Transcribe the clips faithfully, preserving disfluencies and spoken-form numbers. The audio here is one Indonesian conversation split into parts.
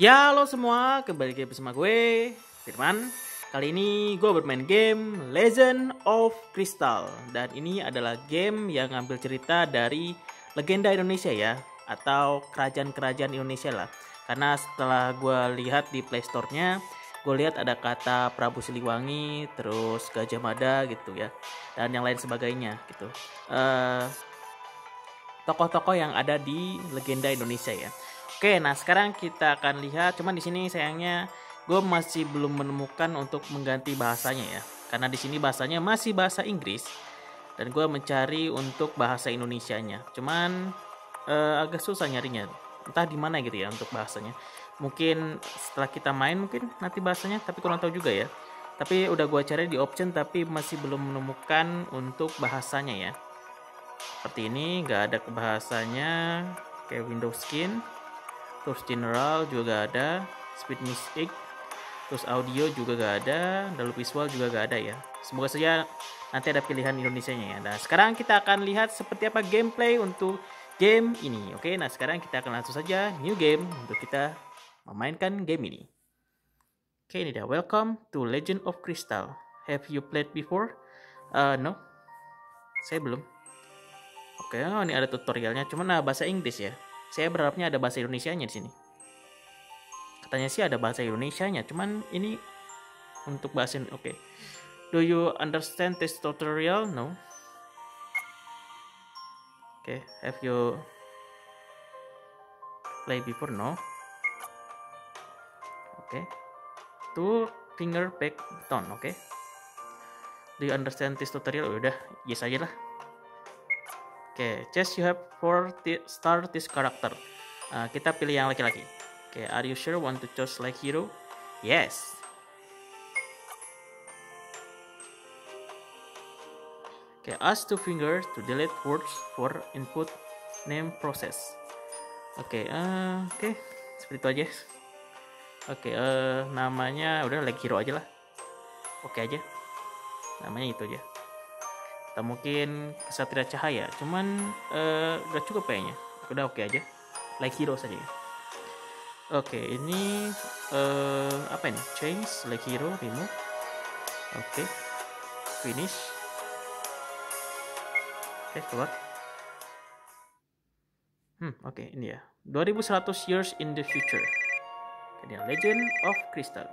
Ya halo semua, kembali lagi bersama gue, Firman. Kali ini gue bermain game Legend of Crystal. Dan ini adalah game yang ngambil cerita dari legenda Indonesia ya, atau kerajaan-kerajaan Indonesia lah. Karena setelah gue lihat di Play Store-nya, gue lihat ada kata Prabu Siliwangi, terus Gajah Mada gitu ya, dan yang lain sebagainya gitu. Eh, tokoh-tokoh yang ada di legenda Indonesia ya. Oke, nah sekarang kita akan lihat. Cuman di sini sayangnya gue masih belum menemukan untuk mengganti bahasanya ya, karena di sini bahasanya masih bahasa Inggris dan gue mencari untuk bahasa Indonesianya. Cuman eh, agak susah nyarinya. Entah di mana gitu ya untuk bahasanya. Mungkin setelah kita main mungkin nanti bahasanya, tapi kurang tahu juga ya. Tapi udah gue cari di option tapi masih belum menemukan untuk bahasanya ya. Seperti ini, nggak ada bahasanya. Kayak Windows Skin, terus general juga ada, speed music, terus audio juga gak ada, lalu visual juga gak ada ya. Semoga saja nanti ada pilihan Indonesianya ya. Nah sekarang kita akan lihat seperti apa gameplay untuk game ini. Oke, nah sekarang kita akan langsung saja new game untuk kita memainkan game ini. Oke, ini dia. Welcome to Legend of Crystal. Have you played before? Uh, no, saya belum. Oke, oh, ini ada tutorialnya, cuman nah, bahasa Inggris ya. Saya berharapnya ada bahasa Indonesianya di sini. Katanya sih ada bahasa Indonesianya, cuman ini untuk bahasa oke. Okay. Do you understand this tutorial? No. Oke, okay. Have you play before? No. Oke. Okay. Two finger back button, oke. Okay. Do you understand this tutorial? Udah, yes aja lah. Oke, okay. Just you have for start this character. Uh, kita pilih yang laki-laki. Oke, okay. Are you sure want to choose like hero? Yes. Oke, okay, ask two fingers to delete words for input name process. Oke, okay, uh, oke, okay. Seperti itu aja. Oke, okay, uh, namanya udah like hero aja lah. Oke okay aja. Namanya itu aja. Kita mungkin Kesatria Cahaya, cuman uh, gak cukup kayaknya. Udah oke okay aja. Like hero saja. Oke, okay, ini uh, apa ini? Change, like hero, remove. Oke, okay. Finish. Oke, okay, keluar. Hmm, oke, okay, ini ya. dua ribu seratus years in the future. Ini Legend of Crystal.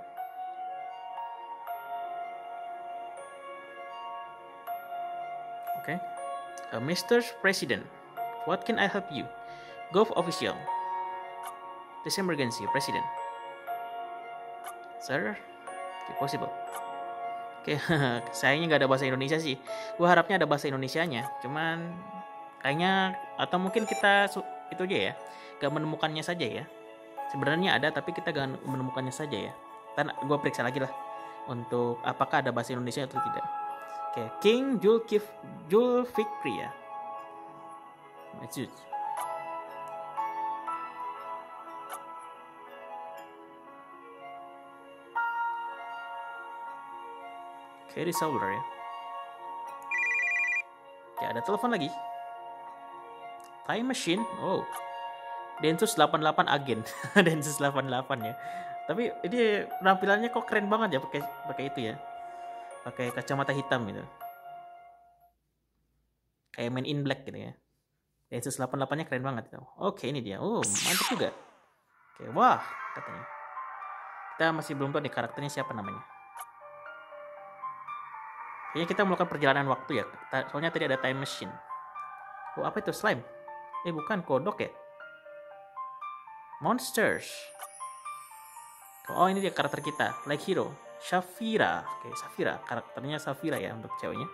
Oke. Okay. Uh, mister President, what can I help you? Gov official. This emergency, President. Sir, okay, possible. Oke, okay. Sayangnya nggak ada bahasa Indonesia sih. Gue harapnya ada bahasa Indonesianya. Cuman kayaknya atau mungkin kita itu aja ya, gak menemukannya saja ya. Sebenarnya ada tapi kita gak menemukannya saja ya. Dan gue periksa lagi lah untuk apakah ada bahasa Indonesia atau tidak. Oke, okay. King Julkif Julfikri ya. Majid. Oke, okay, resolver ya. Oke, okay, ada telepon lagi. Time machine. Oh. Densus delapan puluh delapan agen. Densus delapan puluh delapan ya. Tapi ini penampilannya kok keren banget ya pakai pakai itu ya. Pakai kacamata hitam gitu. Kayak Men in Black gitu ya. Densus delapan puluh delapan-nya keren banget gitu. Oke, ini dia. Oh, mantap juga. Oke, wah, katanya. Kita masih belum tahu nih karakternya siapa namanya. Kayaknya kita melakukan perjalanan waktu ya. Soalnya tadi ada time machine. Oh, apa itu? Slime? Eh, bukan. Kodok ya? Monsters. Oh, ini dia karakter kita. Like hero. Shafira. Oke, Safira. Karakternya Safira ya untuk ceweknya.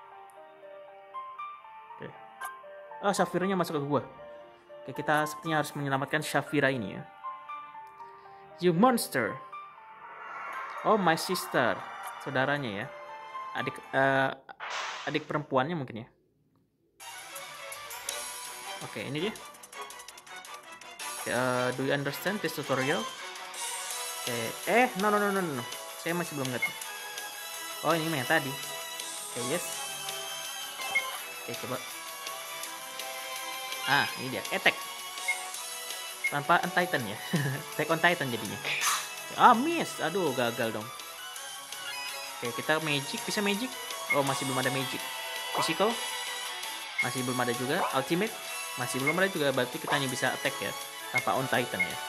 Oke. Oh, Shafiranya masuk ke gua. Oke, kita sepertinya harus menyelamatkan Shafira ini ya. You monster. Oh, my sister. Saudaranya ya. Adik uh, adik perempuannya mungkin ya. Oke, ini dia. Uh, do you understand this tutorial? Oke, eh, no no no no no. Saya masih belum ngerti. Oh, ini yang tadi. Oke, yes. Oke, coba. Ah, ini dia, attack. Tanpa on Titan ya. Attack on Titan jadinya. Ah, miss. Aduh, gagal dong. Oke, kita magic. Bisa magic? Oh, masih belum ada magic. Physical? Masih belum ada juga. Ultimate? Masih belum ada juga. Berarti kita hanya bisa attack ya. Tanpa on Titan ya.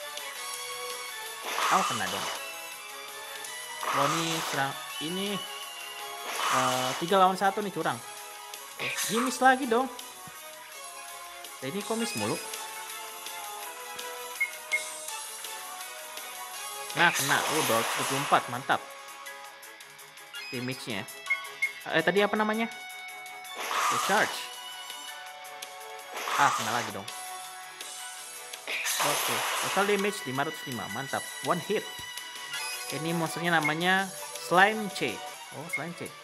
Oh, kena dong. Oh, ini serang. Ini. Uh, tiga lawan satu nih, curang. Oke, dia miss lagi dong. Nah, ini kok miss mulu. Nah, kena. Oh, dua puluh empat. Mantap. Damage-nya. Eh, tadi apa namanya? The charge. Ah, kena lagi dong. Oke. Total damage lima ratus lima. Mantap. One hit. Ini monsternya namanya Slime C. Oh, Slime C.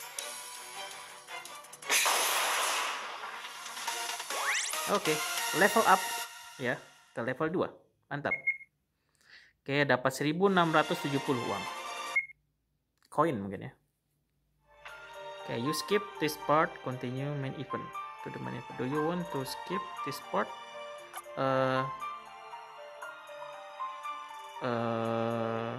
Oke. Level up. Ya. Ke level dua. Mantap. Oke, dapat seribu enam ratus tujuh puluh uang. Koin mungkin ya. Oke, you skip this part, continue main event. To the main event. Do you want to skip this part? Uh, uh,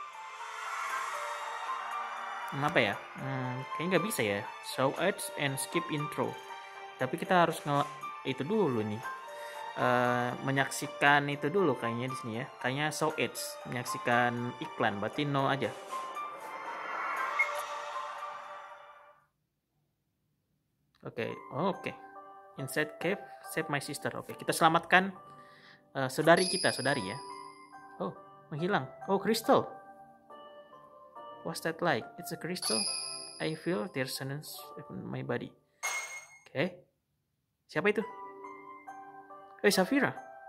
apa ya? Hmm, kayaknya nggak bisa ya. Show ads and skip intro. Tapi kita harus nge itu dulu nih. Uh, menyaksikan itu dulu kayaknya di sini ya. Kayaknya show ads, menyaksikan iklan. Berarti no aja. Oke, okay. oh, oke. Okay. Inside cave, save my sister. Oke, okay. Kita selamatkan uh, saudari kita, saudari ya. Oh, menghilang. Oh, crystal. What's that like? It's a crystal. I feel their resonance in my body. Oke. Okay. Siapa itu? Eh, Safira.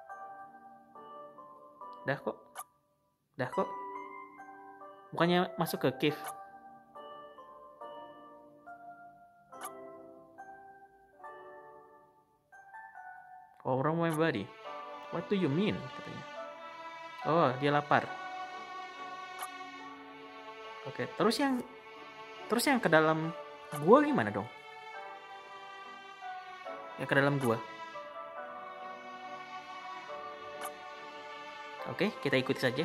Dah kok. Dah kok. Bukannya masuk ke cave. Oh, orang my body. What do you mean? Katanya. Oh, dia lapar. Oke, terus yang terus yang ke dalam gua gimana dong? Yang ke dalam gua. Oke, kita ikuti saja.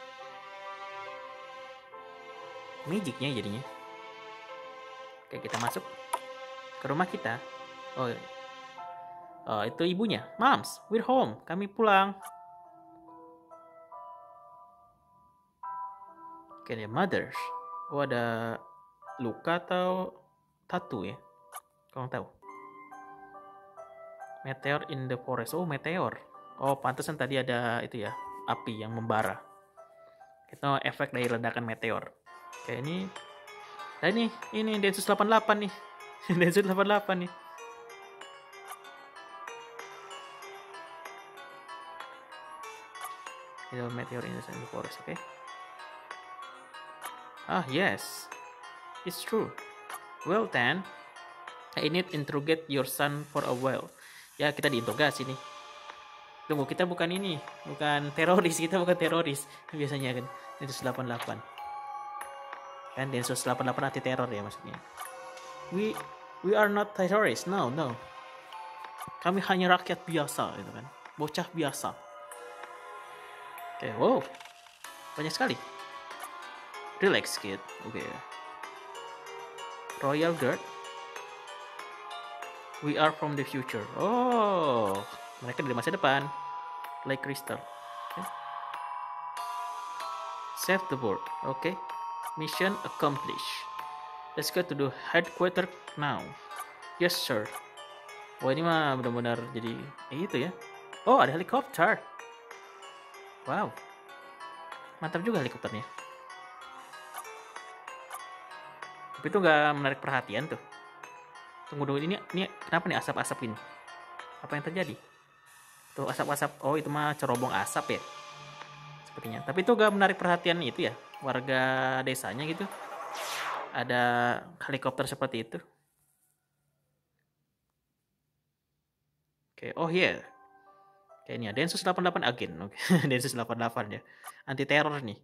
Magicnya jadinya. Oke, kita masuk ke rumah kita. Oh, oh itu ibunya. Moms, we're home. Kami pulang. Oke, okay, mothers. Oh, ada luka atau tattoo ya? Kau tahu? Meteor in the forest. Oh, meteor. Oh, pantesan tadi ada itu ya, api yang membara. Itu efek dari ledakan meteor. Oke, ini. Nah, ini, ini Densus delapan puluh delapan nih. Densus delapan puluh delapan nih. Itu meteor in the forest, oke? Okay? Ah, yes. It's true. Well then, I need interrogate your son for a while. Ya, kita diinterogasi nih. Tunggu, kita bukan ini. Bukan teroris. Kita bukan teroris. Biasanya kan. Densus delapan puluh delapan. Kan Densus delapan puluh delapan anti teror ya maksudnya. We we are not terrorists. No, no. Kami hanya rakyat biasa gitu kan. Bocah biasa. Oke, okay, wow. Banyak sekali. Relax kid. Oke. Okay. Royal Guard. We are from the future. Oh, mereka dari masa depan. Like crystal. Okay. Save the board. Oke. Okay. Mission accomplished. Let's go to the headquarters now. Yes sir. Oh, ini mah benar-benar jadi eh, itu ya. Oh, ada helikopter. Wow. Mantap juga helikopternya. Tapi itu nggak menarik perhatian tuh. Tunggu dulu, ini ini kenapa nih asap-asap ini? Apa yang terjadi? Tuh asap-asap. Oh, itu mah cerobong asap ya. Sepertinya. Tapi itu nggak menarik perhatian itu ya, warga desanya gitu. Ada helikopter seperti itu. Oke, okay. Oh iya. Yeah. Kayaknya Densus delapan puluh delapan agen. Oke, okay. Densus delapan puluh delapan ya. Anti teror nih.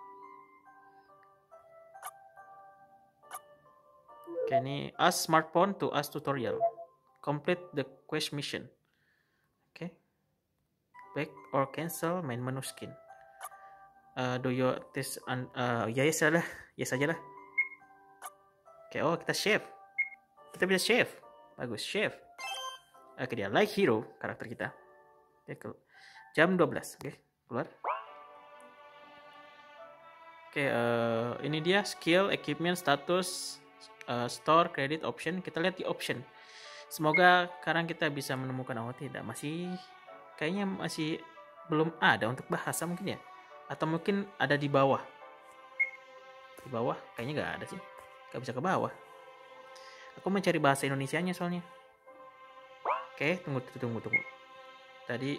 Oke, ini ask smartphone to ask tutorial. Complete the quest mission. Oke. Okay. back or cancel main menu skin. Uh, do you test un- uh, ya yes lah, yes aja lah. Oke, oh kita save. Kita bisa save. Bagus, save. Oke, dia like hero karakter kita. Oke, jam dua belas. Oke, keluar. Oke, uh, ini dia skill, equipment, status, uh, store, credit, option. Kita lihat di option. Semoga sekarang kita bisa menemukan, oh tidak, masih kayaknya masih belum ada untuk bahasa mungkin ya. Atau mungkin ada di bawah. Di bawah kayaknya nggak ada sih. Nggak bisa ke bawah. Aku mencari bahasa Indonesianya soalnya. Oke, tunggu, tunggu, tunggu. Tadi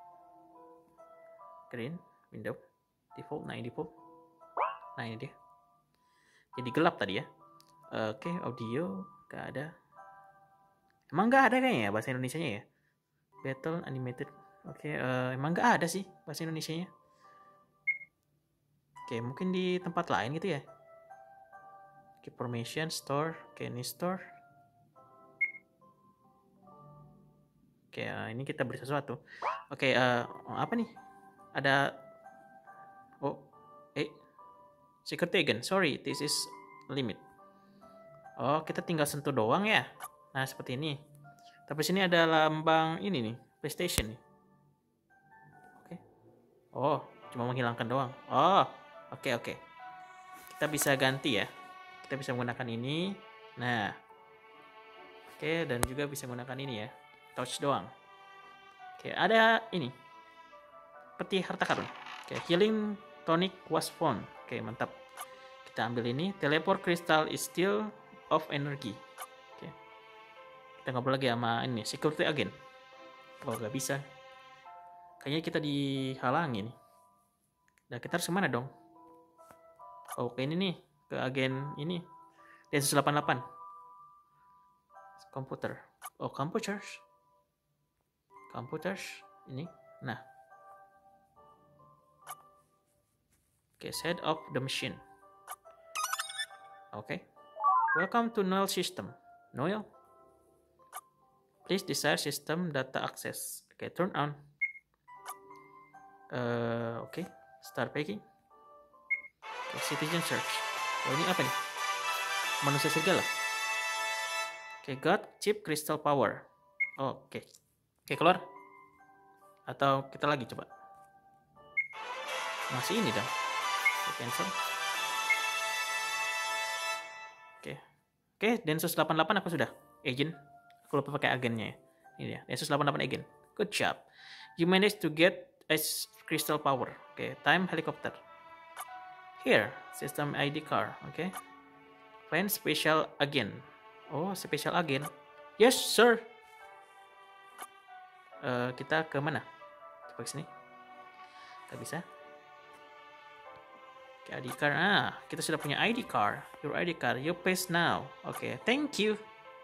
green, window, default, nah ini default. Nah ini dia. Jadi gelap tadi ya. Oke, audio nggak ada. Emang nggak ada kayaknya ya bahasa Indonesianya ya. Battle animated. Oke, uh, emang nggak ada sih bahasa Indonesianya. Oke, mungkin di tempat lain gitu ya. Oke, formation, store, oke ini store. Oke, uh, ini kita beli sesuatu. Oke, uh, apa nih? Ada, oh, eh, security again. Sorry, this is limit. Oh, kita tinggal sentuh doang ya. Nah, seperti ini. Tapi sini ada lambang ini nih, PlayStation nih. Oke. Oh, cuma menghilangkan doang. Oh, oke oke. Kita bisa ganti ya. Kita bisa menggunakan ini. Nah. Oke, dan juga bisa menggunakan ini ya. Touch doang. Oke, ada ini. Peti harta karun. Oke, healing tonic was found. Oke, mantap. Kita ambil ini. Teleport crystal is still of energy. Oke. Kita ngobrol lagi sama ini security agent. Oh, gak bisa. Kayaknya kita dihalangi nih. Nah, kita harus kemana dong? Oke, ini nih. Ke agen ini. Densus delapan puluh delapan. Komputer. Oh, computers. Computers. Ini. Nah. Oke, set of the machine. Oke. Welcome to Noel system. Noel. Please desire system data access. Oke, turn on. Uh, Oke. Start packing. Oke, citizen search. Oh, ini apa nih? Manusia serigala. Oke, got chip crystal power. Oh, oke. Oke, keluar. Atau kita lagi coba. Masih ini dong. Oke, cancel. Oke. Oke, Densus delapan puluh delapan aku sudah. Agent. Aku lupa pakai agennya ya. Ini dia, Densus delapan puluh delapan agent. Good job. You managed to get a crystal power. Oke, time helicopter. Here, system I D car. Oke. Find special agent. Oh, special agent. Yes, sir. Uh, kita ke mana? Coba ke sini. Gak bisa. Oke, I D card. Ah, kita sudah punya I D card. Your I D card. You paste now. Oke, thank you.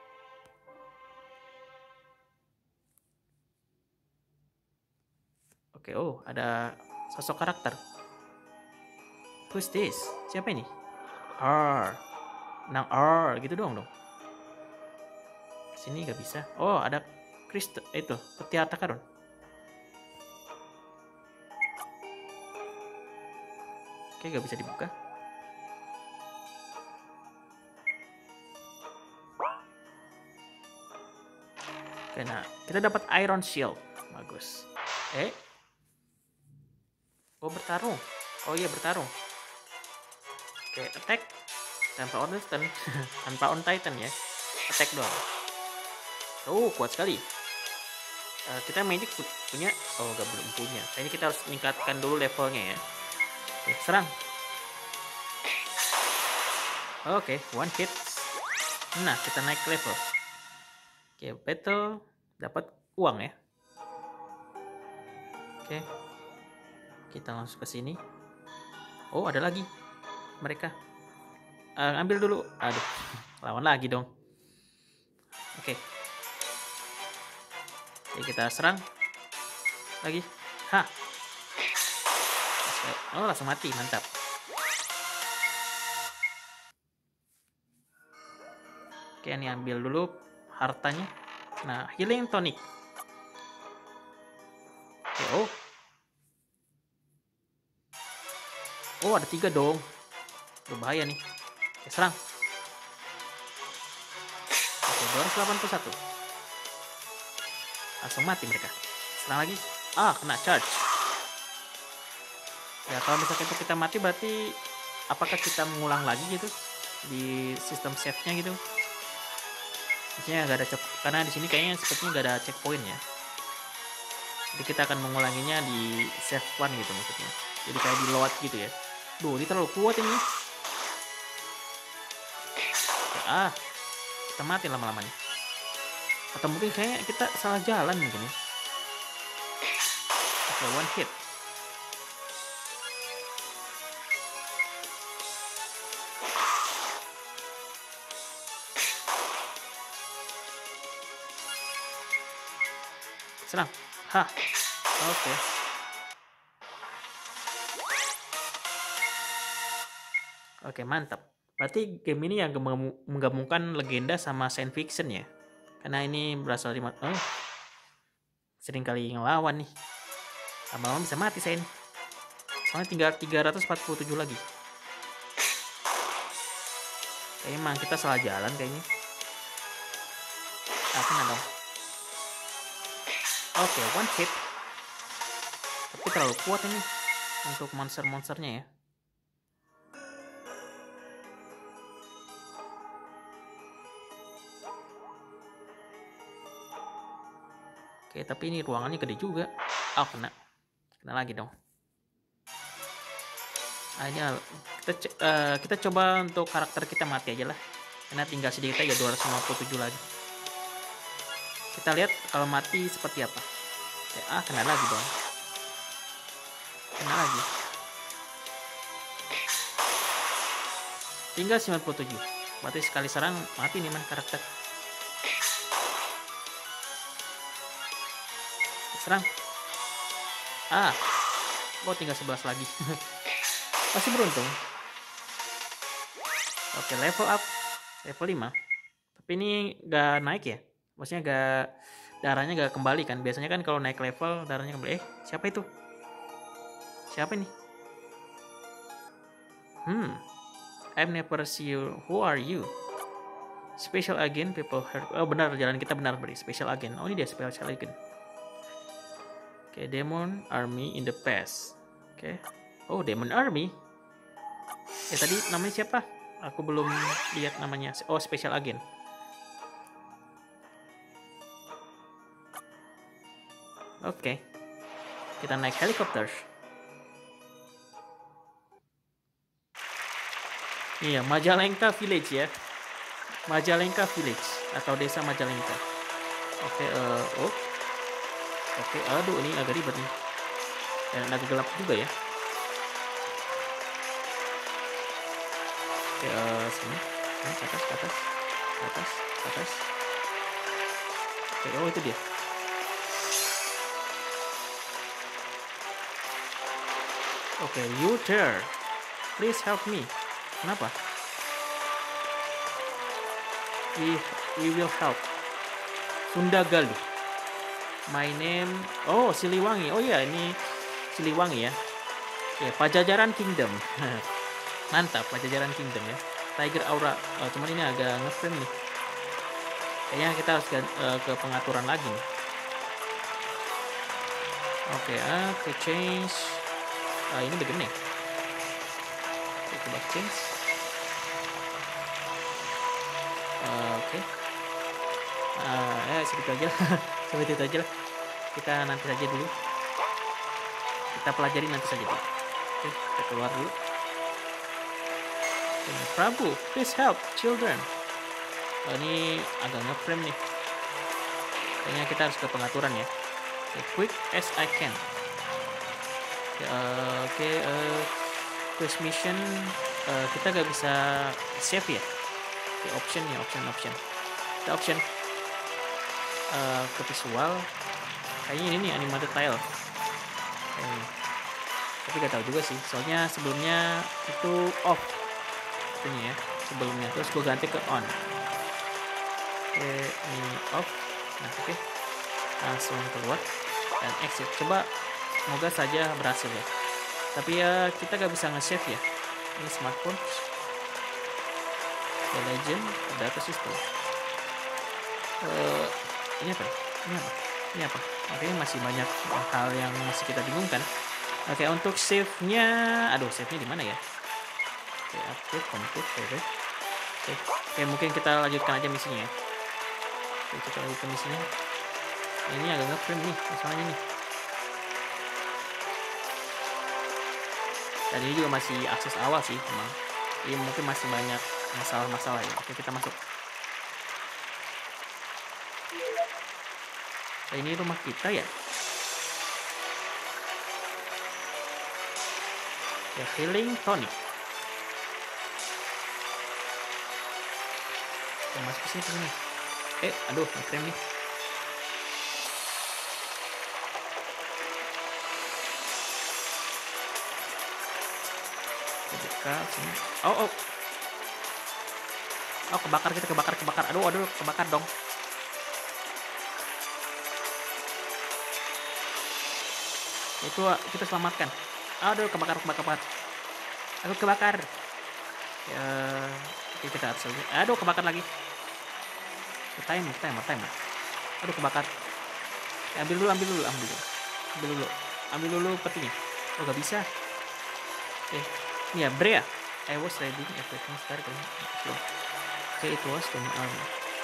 Oke, oh, ada sosok karakter. Who's this? Siapa ini? R. Nang R, gitu doang dong. Sini gak bisa. Oh, ada kristal itu, peti harta karun. Oke, gak bisa dibuka. Oke, nah, kita dapat iron shield. Bagus. Eh. Oh, bertarung. Oh iya, bertarung. Oke, attack. Tanpa on Titan. Tanpa on Titan ya. Attack doang. Oh, kuat sekali. Uh, kita magic punya. Oh, gak belum punya. Kayaknya kita harus meningkatkan dulu levelnya ya. Oke, serang. Oke, one hit. Nah, kita naik level. Oke, battle. Dapat uang ya. Oke. Kita langsung ke sini. Oh, ada lagi mereka. Uh, ambil dulu. Aduh, lawan lagi dong. Oke. Oke, kita serang. Lagi. Hah. Oh, langsung mati. Mantap. Oke, ini ambil dulu hartanya. Nah, healing tonic. Oke, oh. Oh, ada tiga dong. Berbahaya nih. Oke, serang. Oke, dua ratus delapan puluh satu. Langsung mati mereka. Serang lagi. Ah, kena charge. Ya, kalau misalkan itu kita mati berarti apakah kita mengulang lagi gitu di sistem save-nya gitu? Maksudnya nggak ada cek, karena di sini kayaknya sepertinya nggak ada checkpoint ya. Jadi kita akan mengulanginya di save one gitu maksudnya. Jadi kayak di load gitu ya. Duh, ini terlalu kuat ini. Ah, kita mati lama-lama nih. Atau mungkin kayaknya kita salah jalan mungkin ya. Oke, one hit. Serang. Hah. Oke. Okay. Oke, okay, mantap. Berarti game ini yang menggabungkan legenda sama science fiction ya. Karena ini berasal dari oh, sering kali ngelawan nih. Lama-lama bisa mati saya ini. Soalnya tinggal tiga ratus empat puluh tujuh lagi. Kayaknya emang kita salah jalan kayaknya. Ah, kena dong. Oke, okay, one hit. Tapi terlalu kuat ini untuk monster-monsternya ya. Oke, tapi ini ruangannya gede juga. Oh, kena. Kena lagi dong. Nah, ini kita, uh, kita coba untuk karakter kita mati aja lah. Karena tinggal sedikit aja, dua ratus lima puluh tujuh lagi. Kita lihat kalau mati seperti apa. Oke, ah, kena lagi dong. Kena lagi. Tinggal sembilan puluh tujuh. Berarti sekali serang mati nih man karakter. Serang. Ah. Oh, tinggal sebelas lagi. Masih beruntung. Oke, level up. Level lima. Tapi ini gak naik ya. Maksudnya gak, darahnya gak kembali kan. Biasanya kan kalau naik level darahnya kembali. Eh, siapa itu? Siapa ini? Hmm. I've never see you. Who are you? Special agent people heard. Oh, benar, jalan kita benar beri. Special agent. Oh, ini dia special agent. Oke, okay, Demon Army in the past. Oke. Okay. Oh, Demon Army. Ya tadi namanya siapa? Aku belum lihat namanya. Oh, Special Agent. Oke. Okay. Kita naik helikopter. Iya, Majalengka Village ya. Majalengka Village atau desa Majalengka. Oke, okay, uh, oh. Oke, okay, aduh ini agak ribet nih. Dan agak gelap juga ya. Oke, okay, uh, sini. Nah, ke atas, ke atas. Ke atas, ke atas. Oke, okay, oh itu dia. Oke, okay, you there. Please help me. Kenapa? We, we will help. Sunda Galuh. My name, oh Siliwangi, oh ya ini Siliwangi ya, ya Pajajaran Kingdom, mantap Pajajaran Kingdom ya, Tiger Aura, oh, cuman ini agak nge-frame nih, kayaknya kita harus ke, uh, ke pengaturan lagi nih. Oke, okay, oke okay, change, uh, ini bagaimana ya? Oke, coba change, uh, oke, okay. uh, ya segitu aja. Seperti itu aja lah. Kita nanti saja dulu. Kita pelajari nanti saja dulu. Oke, kita keluar dulu. Oke, Prabu, please help children. Oh, ini agak nge-frame nih. Kayaknya kita harus ke pengaturan ya. Oke, quick as I can. Oke, uh, okay, uh, quest mission uh, kita gak bisa save ya. Oke, option ya, option, option. Kita option. Uh, ke visual kayaknya ini nih animated tile okay. Tapi gak tahu juga sih soalnya sebelumnya itu off itunya ya sebelumnya terus gue ganti ke on. Oke okay, ini off. Nah oke okay. Langsung keluar dan exit. Coba Semoga saja berhasil ya. Tapi ya kita gak bisa nge-save ya. Ini smartphone. The Legend Data System. Uh, ini apa? Ini apa? Ini apa? Oke, masih banyak hal yang masih kita bingungkan. Oke, untuk save-nya, aduh, save-nya di mana ya? Oke, update, complete, oke. Oke, oke, mungkin kita lanjutkan aja misinya ya. Oke, kita lanjutkan misinya. Ini agak nge-frame nih, masalahnya nih. Dan ini juga masih akses awal sih, emang. Ini mungkin masih banyak masalah-masalah ya. Oke, kita masuk. Nah, ini rumah kita ya. Ya, healing tonic. Kita masuk ke sini, ke sini. Eh, aduh, nge-frame nih. Kita sini. Oh, oh. Oh, kebakar, kita kebakar, kebakar. Aduh, aduh, kebakar dong. Itu kita selamatkan. Aduh, kebakar, kebakar, kebakar. Aku kebakar. Ya, oke, kita harus lagi. Aduh, kebakar lagi. Timer, timer, timer. Aduh, kebakar. Ya, ambil dulu, ambil dulu, ambil dulu. Ambil dulu. Ambil dulu petinya. Oh, gak bisa. Eh, ini ya, Brea. I was ready everything start. Oke, itu was the army.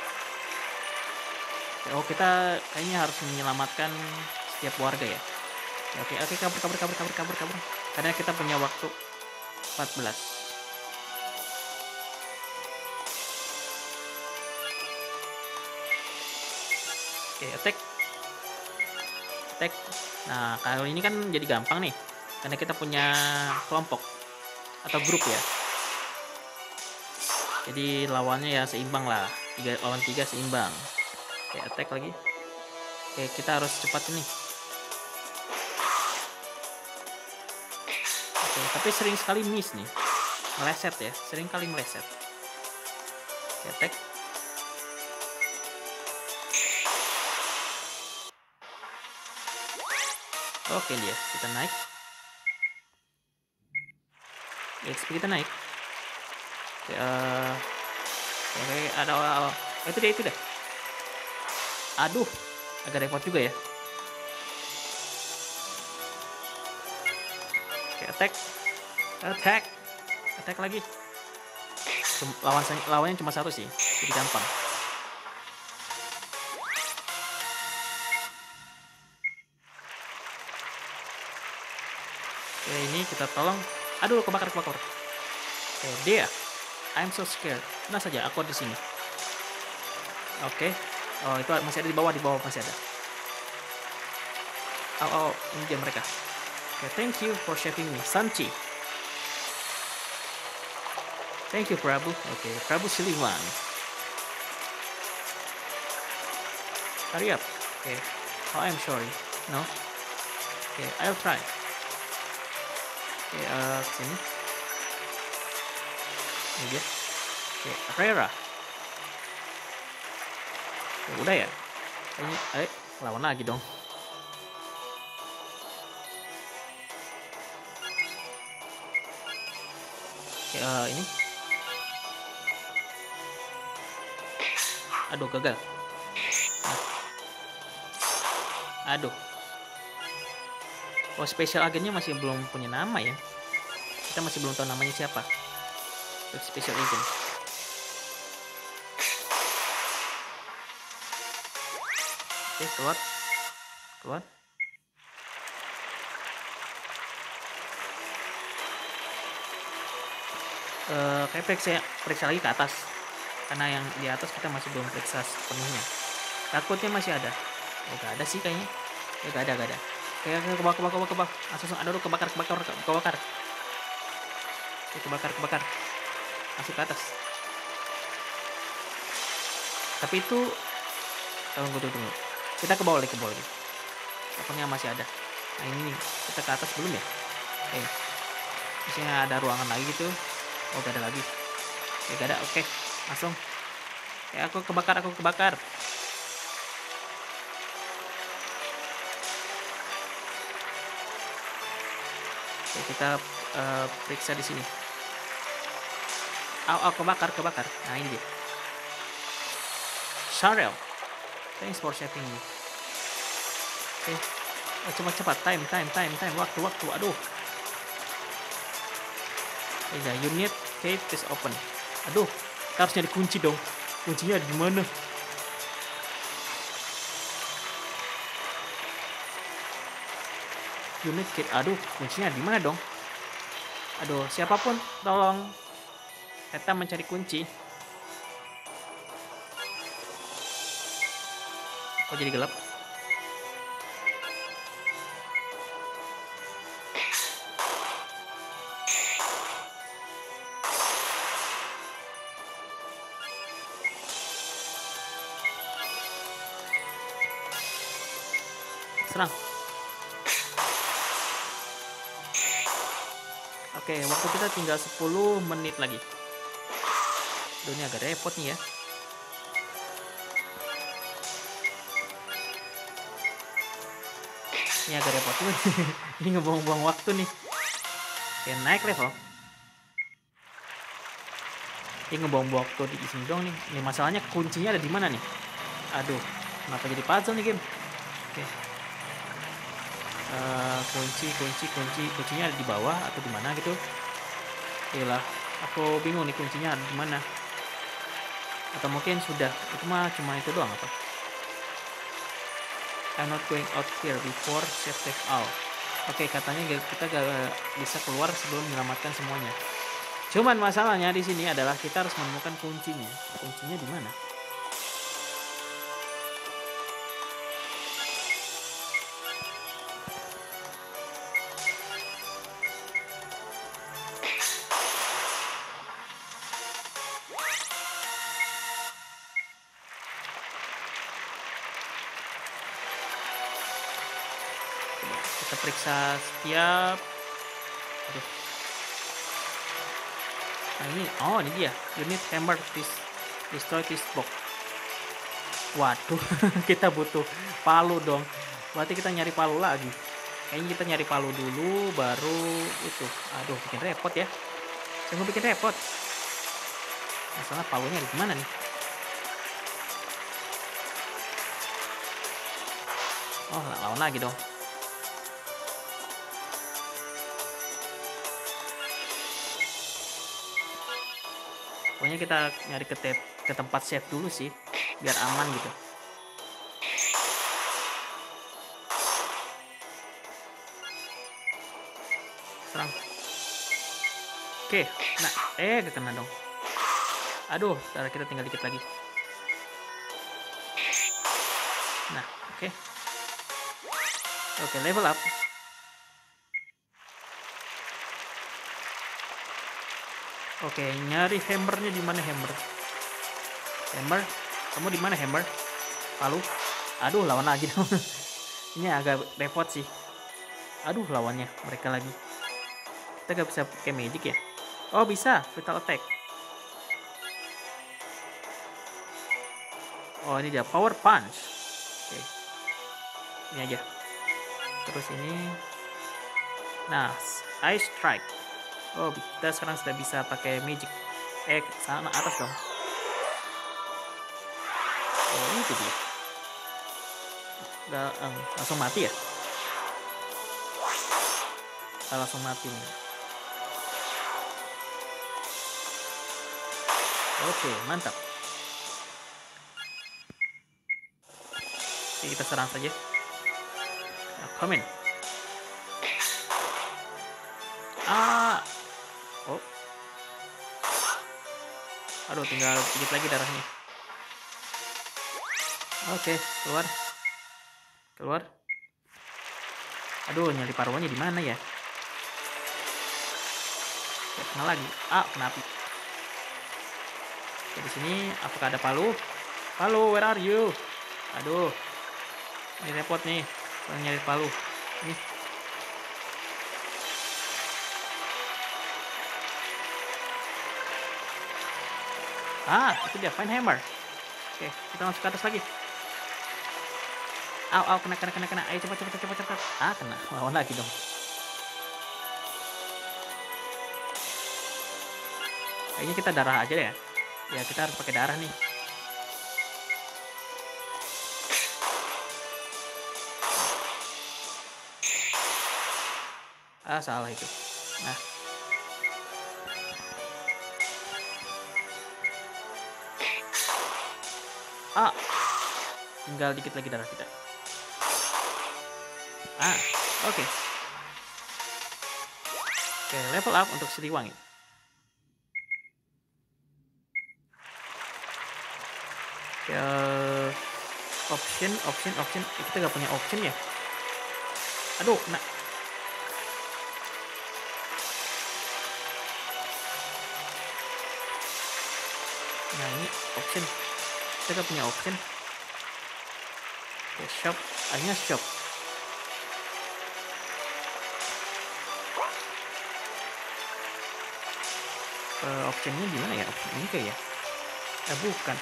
Oh, kita kayaknya harus menyelamatkan setiap warga ya. Oke, oke, kabur, kabur, kabur, kabur, kabur, kabur. Karena kita punya waktu empat belas. Oke, attack. Attack. Nah, kalau ini kan jadi gampang nih. Karena kita punya kelompok atau grup ya. Jadi lawannya ya seimbang lah. tiga lawan tiga seimbang. Oke, attack lagi. Oke, kita harus cepat ini. Oke, tapi sering sekali miss nih. Meleset ya, sering kali meleset. Oke, attack. Oke, dia kita naik. X P kita naik. Oke, uh, oke, ada oh, itu dia itu dah. Aduh, agak repot juga ya. Oke, attack, attack, attack lagi. Lawan lawannya cuma satu sih, jadi gampang. Oke, ini kita tolong. Aduh, kebakar, kebakar. Oke, dia. I'm so scared. Nah saja, aku di sini. Oke. Oh, itu masih ada di bawah, di bawah masih ada. Oh, oh, ini dia mereka. Oke, thank you for saving me, Sanchi. Thank you, Prabu. Oke, Prabu Siliwan. Hurry up. Oke. Oh, I'm sorry. No. Oke, I'll try. Oke, uh, sini. Ini dia. Oke, Rera. Ya, udah ya. Ini, eh, lawan lagi dong. Oke, uh, ini. Aduh, gagal. Aduh. Oh, special agennya masih belum punya nama ya. Kita masih belum tahu namanya siapa. Special agent. Oke, keluar. Keluar. Uh, kayak periksa, periksa lagi ke atas. Karena yang di atas kita masih belum periksa sepenuhnya. Takutnya masih ada. Oh, gak ada sih kayaknya. Ya, gak ada, gak ada. Kayak kebakar, kebakar, kebakar. Langsung ada kebakar, kebakar, kebakar. Oke, kebakar, kebakar. Masuk ke atas. Tapi itu tunggu, tunggu, tunggu. Kita ke bawah lagi, ke bawah lagi. Takutnya masih ada. Nah, ini nih. Kita ke atas belum ya? Oke. Misalnya ada ruangan lagi gitu. Oh, gak ada lagi. Oke, gak ada. Oke. Langsung. Oke, aku kebakar, aku kebakar. Oke, kita uh, periksa di sini. Aw, aw, kebakar, kebakar. Nah, ini dia. Sharel, thanks for saving me. Oke, oh, cepat-cepat. Time, time, time, time. Waktu, waktu. Aduh. Ya, unit cave is open. Aduh, kita harus nyari kunci dong. Kuncinya ada di mana? Unit kit, aduh, kuncinya di mana dong? Aduh, siapapun, tolong. Kita mencari kunci. Kok jadi gelap? Serang. Oke, waktu kita tinggal sepuluh menit lagi. Aduh, ini agak repot nih ya. Ini agak repot nih. Ini ngebuang-buang waktu nih. Oke, naik level. Ini ngebuang-buang waktu di sini dong nih. Ini masalahnya kuncinya ada di mana nih? Aduh, kenapa jadi puzzle nih game? Oke. Uh, kunci, kunci, kunci, kuncinya ada di bawah atau di mana gitu? Iyalah, aku bingung nih kuncinya ada di mana. Atau mungkin sudah, itu mah cuma itu doang apa? I'm not going out here before save save all. Oke, katanya kita gak bisa keluar sebelum menyelamatkan semuanya. Cuman masalahnya di sini adalah kita harus menemukan kuncinya. Kuncinya di mana? Kita periksa setiap. Aduh. Nah ini, oh ini dia. Unit hammer this destroy this box. Waduh, kita butuh palu dong. Berarti kita nyari palu lagi. Kayaknya kita nyari palu dulu, baru itu. Aduh, bikin repot ya. Sungguh bikin repot. Masalah palunya di mana nih? Oh, lawan lagi dong. Pokoknya kita nyari ke, te ke tempat save dulu sih, biar aman gitu. Serang. Oke, nah, eh kena dong. Aduh, darah kita tinggal dikit lagi. Nah, oke. Oke, level up. Oke, nyari hammernya di mana hammer? Hammer, kamu di mana hammer? Palu. Aduh, lawan lagi dong. Ini agak repot sih. Aduh, lawannya mereka lagi. Kita gak bisa pakai magic ya? Oh, bisa, vital attack. Oh, ini dia power punch. Oke. Ini aja. Terus ini. Nah, ice strike. Oh, kita sekarang sudah bisa pakai magic. Eh, sana atas dong. Oh, ini tuh dia. Udah, um, langsung mati ya? Kita langsung mati nih. Oke, mantap. Oke, kita serang saja. Nah, come in. Ah. Oh. Aduh, tinggal sedikit lagi darahnya. Oke, keluar. Keluar. Aduh, nyari paruannya di mana ya? Oke, kena lagi. Ah, kena api. Oke, di sini apakah ada palu? Palu, where are you? Aduh. Ini repot nih. Nyari palu. Nih. Ah, itu dia, fine hammer. Oke, kita masuk ke atas lagi. Au, au, kena, kena, kena, kena. Ayo cepat, cepat, cepat, cepat. Ah, kena. Lawan lagi dong. Kayaknya kita darah aja deh ya. Ya kita harus pakai darah nih. Ah, salah itu. Nah. Ah. Tinggal dikit lagi darah kita. Ah, oke. Okay. Oke, okay, level up untuk Siliwangi. Ya, option, option, option. Kita nggak punya option ya. Aduh, nah. Nah ini option. Kita nggak punya option. Oke, shop. Akhirnya shop. Uh, optionnya gimana ya? Option ini kayak ya? Eh bukan.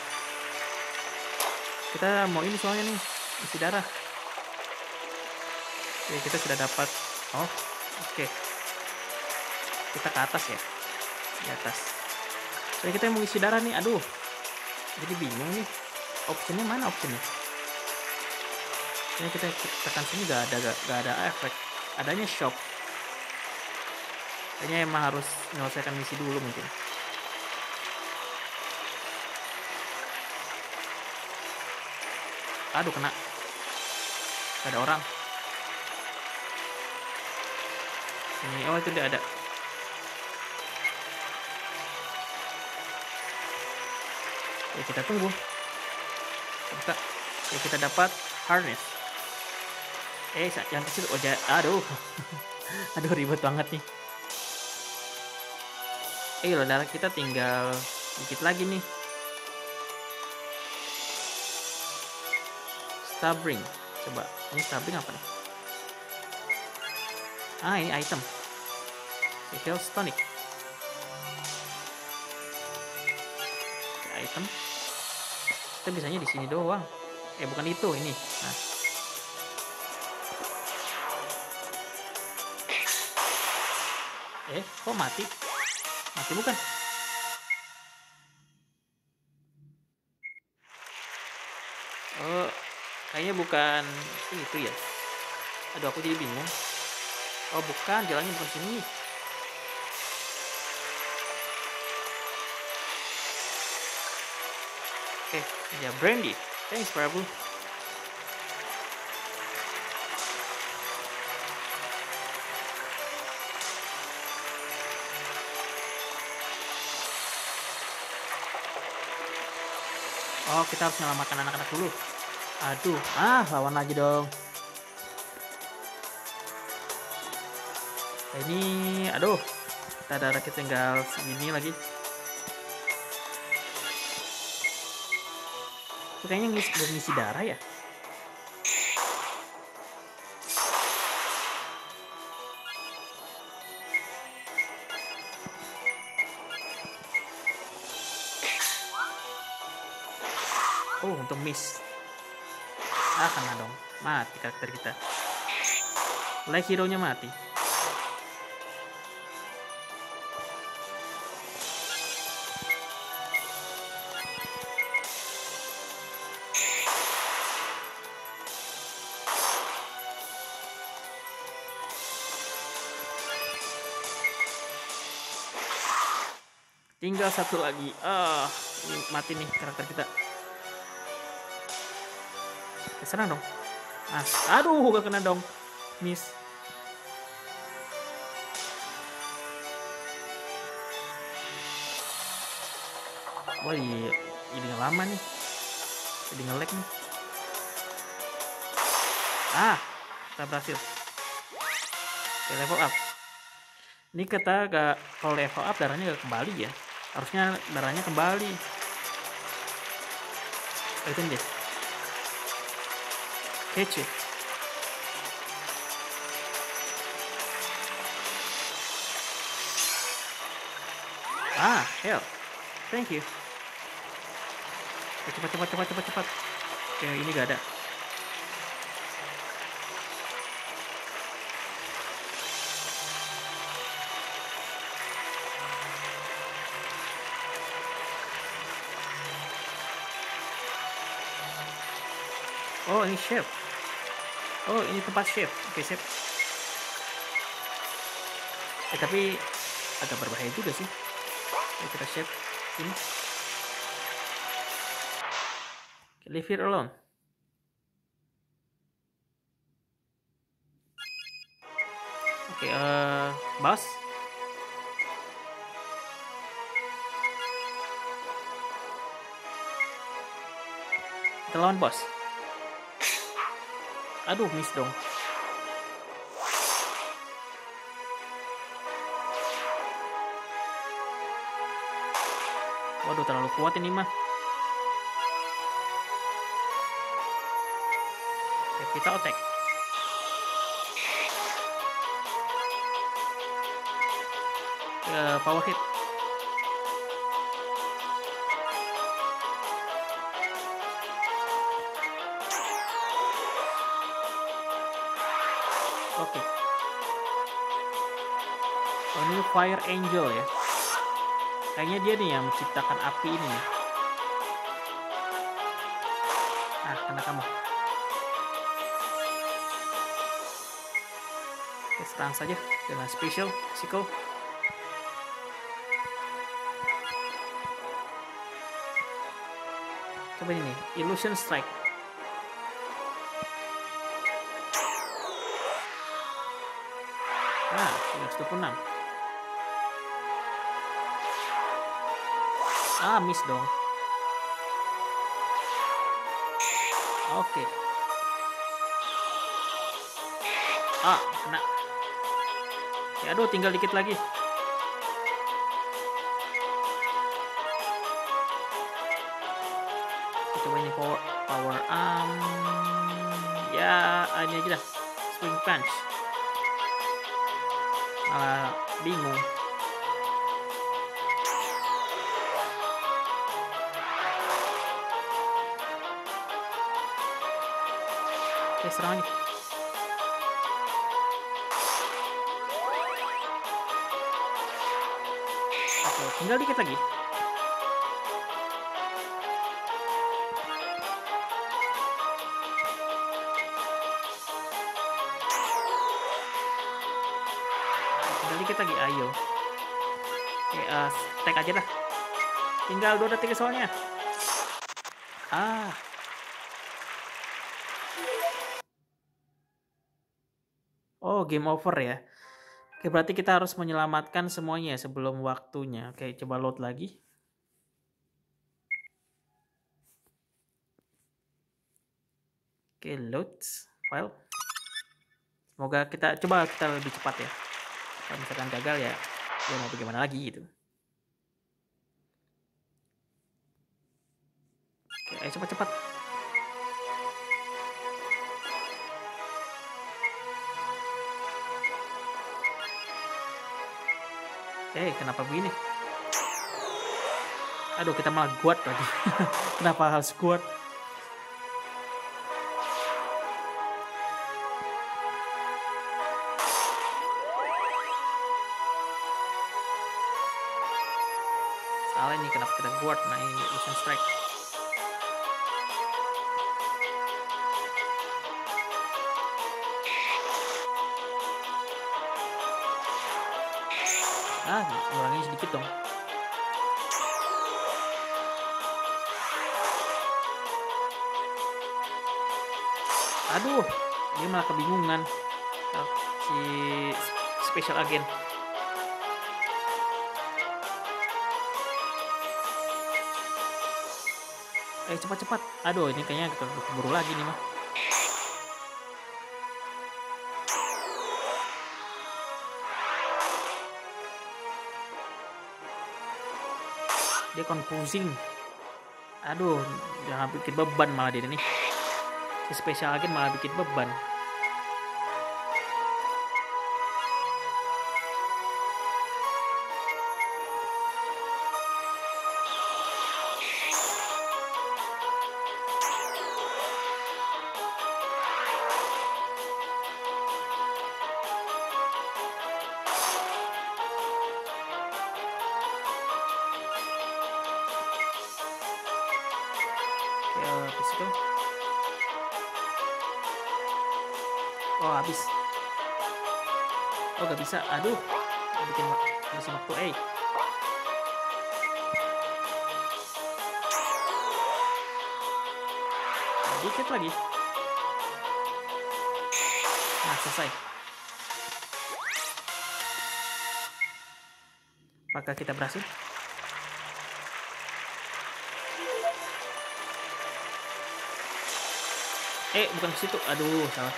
Kita mau ini soalnya nih, isi darah. Oke, kita sudah dapat. Oh, oke. Kita ke atas ya. Di atas. Jadi kita mau isi darah nih. Aduh. Jadi bingung nih. Optionnya mana optionnya? Ini kita tekan sini gak ada gak, gak ada efek. Adanya shop. Kayaknya emang harus menyelesaikan misi dulu mungkin. Aduh, kena. Gak ada orang. Ini, oh itu tidak ada. Ya kita tunggu. Kita, ya kita dapat harness. Eh, yang kecil. Oh, aduh. Aduh, ribet banget nih. Eh, darah kita tinggal dikit lagi nih. Starbring. Coba, ini Starbring apa nih? Ah, ini item. Health tonic. Item. Kita bisanya di sini doang. Eh, bukan itu, ini. Nah. Eh, kok mati? Mati bukan? Oh, kayaknya bukan itu ya. Aduh, aku jadi bingung. Oh, bukan, jalannya bukan sini. Oke, ya Brandy. Thanks, Prabu. Oh, kita harus menyelamatkan anak-anak dulu. Aduh, ah lawan lagi dong. Ini, aduh, kita darah kita tinggal segini lagi. Itu kayaknya ngisi, ngisi darah ya. Oh, untuk miss. Ah, kena dong. Mati karakter kita. Like hero-nya mati. Tinggal satu lagi. Ah, ini mati nih karakter kita. Serang dong. Mas, aduh, gak kena dong. Miss. Wah, ini ini lama nih. Jadi nge-lag nih. Ah, kita berhasil. Oke, level up. Ini kita gak, kalau level up darahnya gak kembali ya. Harusnya darahnya kembali. Itu deh. Catch it. Ah, hell. Thank you. Cepat, cepat, cepat, cepat, cepat. Oke, ini gak ada. Oh, ini chef. Oh, ini tempat chef. Oke, chef. Eh, tapi agak berbahaya juga sih. Ayo kita chef ini. Leave it alone. Oke, uh, boss. Kita lawan bos. Aduh, miss dong. Waduh, terlalu kuat ini mah. Oke, kita attack. Uh, power hit. Oke. Oh, ini Fire Angel ya. Kayaknya dia nih yang menciptakan api ini nih. Ah, kena kamu. Oke, serang saja dengan special physical. Coba ini, Illusion Strike. Ah, tiga ratus dua puluh enam. Ah, miss dong. Oke. Ah, kena. Ya, aduh, tinggal dikit lagi. Coba ini power power arm. Ya, ini aja dah. Swing punch. Malah bingung. Oke, serang lagi. Oke, tinggal dikit lagi. Tinggal dikit lagi, ayo. Oke, uh, tag aja dah. Tinggal dua detik soalnya. Ah. Oh, game over ya. Oke, berarti kita harus menyelamatkan semuanya sebelum waktunya. Oke, coba load lagi. Oke, load file. Semoga kita coba kita lebih cepat ya. Kalau misalkan gagal ya, ya mau bagaimana lagi gitu. Oke, ayo cepat-cepat. Eh, kenapa begini? Aduh, kita malah kuat lagi. Kenapa harus kuat? Salah ini, kenapa kita kuat? Nah, ini Illusion Strike. Ah, ngurangin sedikit dong. Aduh, dia malah kebingungan. Si special agent. Eh, cepat-cepat. Aduh, ini kayaknya keburu lagi nih mah. Dia confusing. Aduh, jangan bikin beban malah dia nih. Si special agent malah bikin beban. Oke, uh, physical. Oh, habis. Oh, gak bisa. Aduh. Bikin habisin waktu. Eh. Dikit lagi. Nah, selesai. Apakah kita berhasil? Eh, bukan ke situ. Aduh, salah.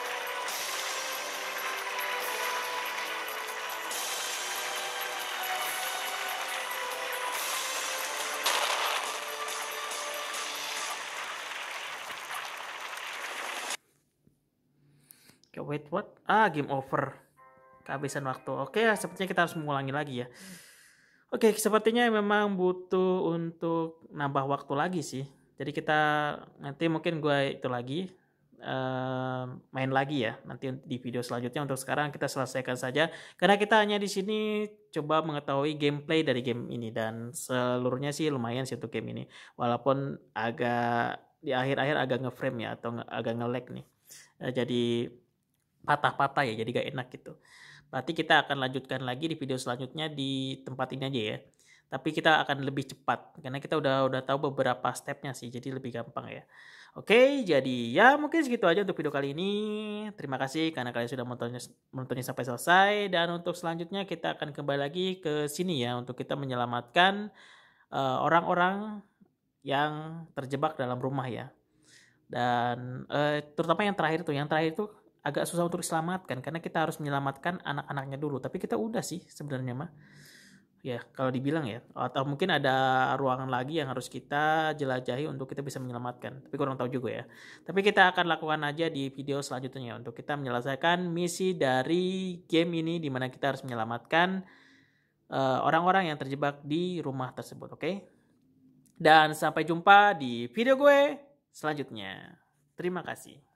Oke, wait, what? Ah, game over. Kehabisan waktu. Oke, sepertinya kita harus mengulangi lagi ya. Oke, sepertinya memang butuh untuk nambah waktu lagi sih. Jadi kita nanti mungkin gue itu lagi uh, main lagi ya nanti di video selanjutnya. Untuk sekarang kita selesaikan saja karena kita hanya di sini coba mengetahui gameplay dari game ini dan seluruhnya sih lumayan sih untuk game ini. Walaupun agak di akhir-akhir agak ngeframe ya atau agak nge-lag nih. Uh, jadi patah-patah ya, jadi gak enak gitu. Berarti kita akan lanjutkan lagi di video selanjutnya di tempat ini aja ya. Tapi kita akan lebih cepat karena kita udah udah tahu beberapa stepnya sih, jadi lebih gampang ya. Oke, jadi ya mungkin segitu aja untuk video kali ini. Terima kasih karena kalian sudah menontonnya, menontonnya sampai selesai. Dan untuk selanjutnya kita akan kembali lagi ke sini ya untuk kita menyelamatkan orang-orang uh, yang terjebak dalam rumah ya. Dan uh, terutama yang terakhir tuh, yang terakhir tuh agak susah untuk diselamatkan karena kita harus menyelamatkan anak-anaknya dulu. Tapi kita udah sih sebenarnya mah. Ya, kalau dibilang ya. Atau mungkin ada ruangan lagi yang harus kita jelajahi untuk kita bisa menyelamatkan. Tapi kurang tahu juga ya. Tapi kita akan lakukan aja di video selanjutnya untuk kita menyelesaikan misi dari game ini di mana kita harus menyelamatkan uh, orang-orang yang terjebak di rumah tersebut, oke? Okay? Dan sampai jumpa di video gue selanjutnya. Terima kasih.